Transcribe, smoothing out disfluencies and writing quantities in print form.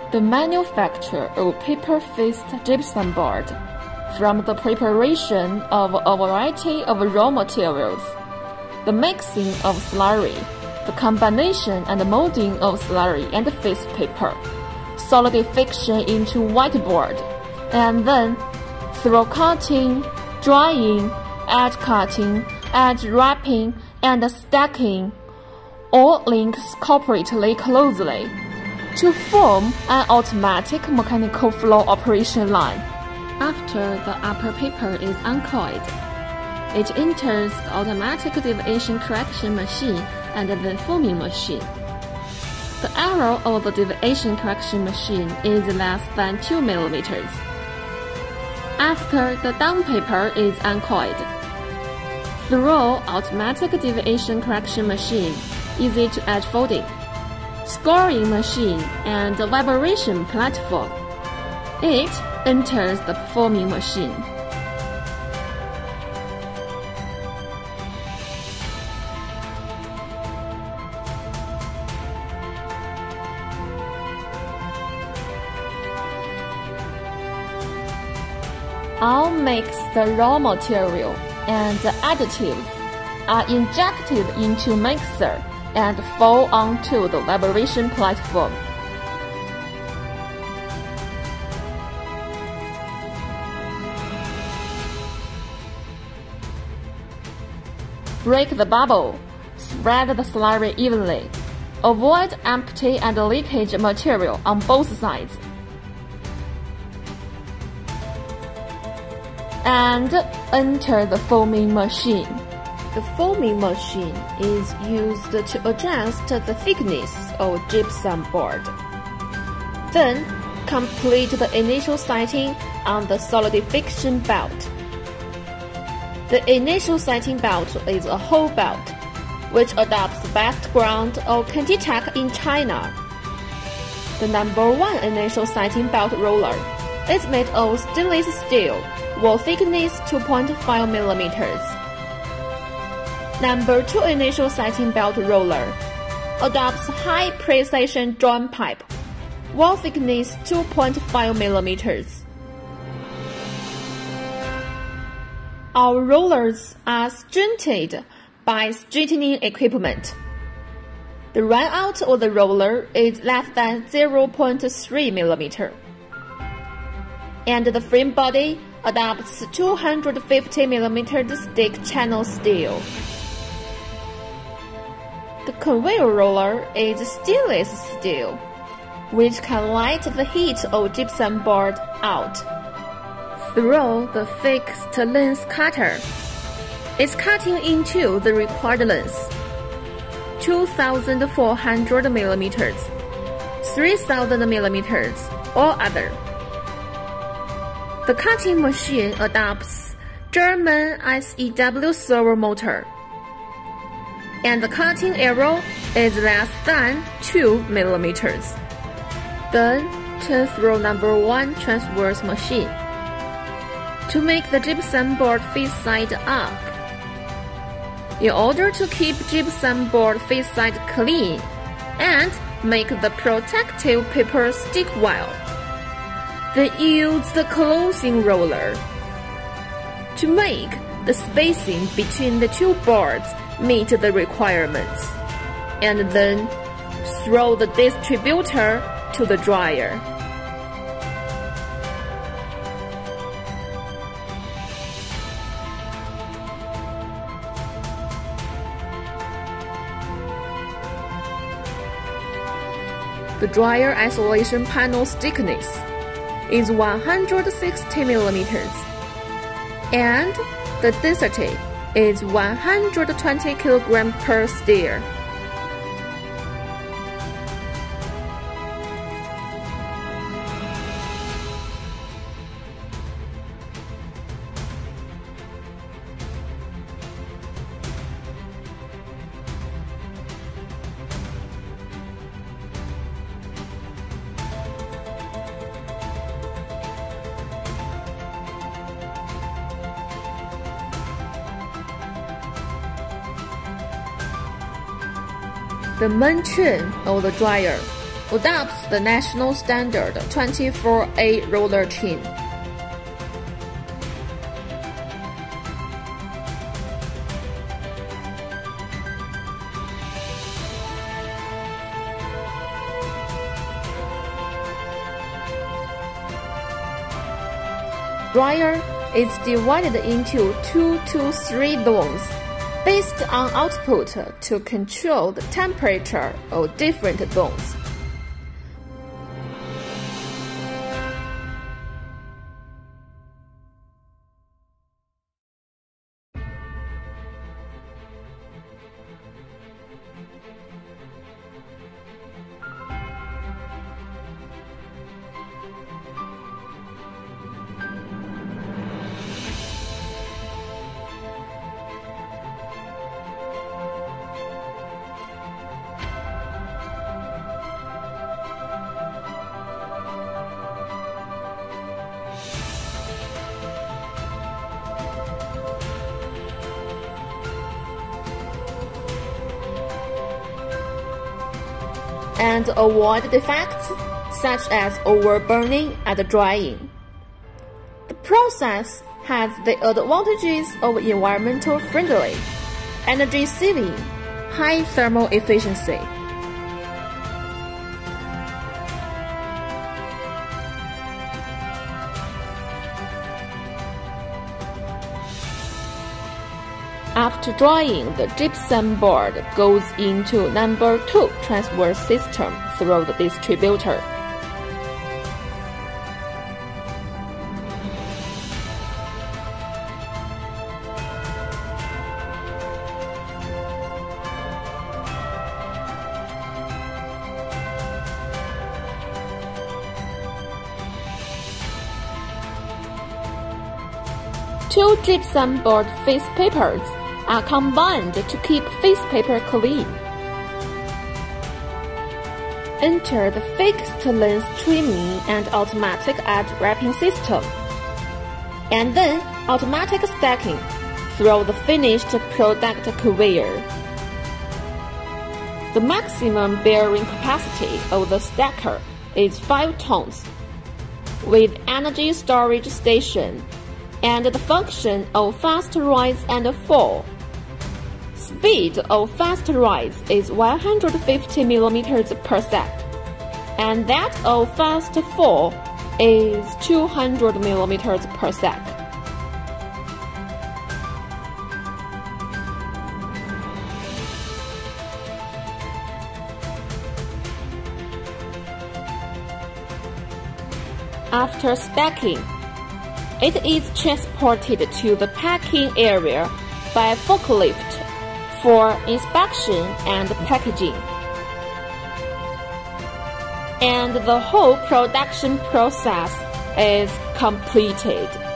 The manufacture of paper-faced gypsum board from the preparation of a variety of raw materials, the mixing of slurry, the combination and molding of slurry and face paper, solidification into whiteboard, and then through cutting, drying, edge cutting, edge wrapping, and stacking, all links cooperatively closely to form an automatic mechanical flow operation line. After the upper paper is uncoiled, it enters the automatic deviation correction machine and the forming machine. The error of the deviation correction machine is less than 2 mm. After the down paper is uncoiled, through automatic deviation correction machine, easy to edge folding, scoring machine, and vibration platform, it enters the forming machine. All mixed raw material and additives are injected into mixer and fall onto the vibration platform. Break the bubble. Spread the slurry evenly. Avoid empty and leakage material on both sides. And enter the forming machine. The forming machine is used to adjust the thickness of gypsum board. Then, complete the initial setting on the solidification belt. The initial setting belt is a whole belt, which adopts background of Candy-Tech in China. The number 1 initial setting belt roller is made of stainless steel, wall thickness 2.5 mm. Number 2 initial setting belt roller adopts high precision joint pipe, wall thickness 2.5 mm. Our rollers are straightened by straightening equipment. The runout of the roller is less than 0.3 mm, and the frame body adopts 250 mm stick channel steel. The conveyor roller is stainless steel, which can light the heat of gypsum board out. Through the fixed length cutter, it's cutting into the required length, 2,400 mm, 3,000 mm, or other. The cutting machine adopts German SEW servo motor, and the cutting arrow is less than 2 mm. Then turn through number 1 transverse machine to make the gypsum board face side up. In order to keep gypsum board face side clean and make the protective paper stick well, then use the closing roller to make the spacing between the two boards meet the requirements, and then throw the distributor to the dryer. The dryer isolation panel thickness is 160 mm, and the density is 120 kg per stir. The main chain of the dryer adopts the national standard 24A roller chain. Dryer is divided into 2 to 3 zones based on output to control the temperature of different zones. And avoid defects such as overburning and drying. The process has the advantages of environmental friendly, energy saving, high thermal efficiency. After drying, the gypsum board goes into number 2 transfer system through the distributor. Two gypsum board face papers are combined to keep face paper clean. Enter the fixed length trimming and automatic edge wrapping system, and then automatic stacking through the finished product conveyor. The maximum bearing capacity of the stacker is 5 tons, with energy storage station and the function of fast rise and fall. Speed of fast rise is 150 mm per sec, and that of fast fall is 200 mm per sec. After stacking, it is transported to the packing area by forklift for inspection and packaging. And the whole production process is completed.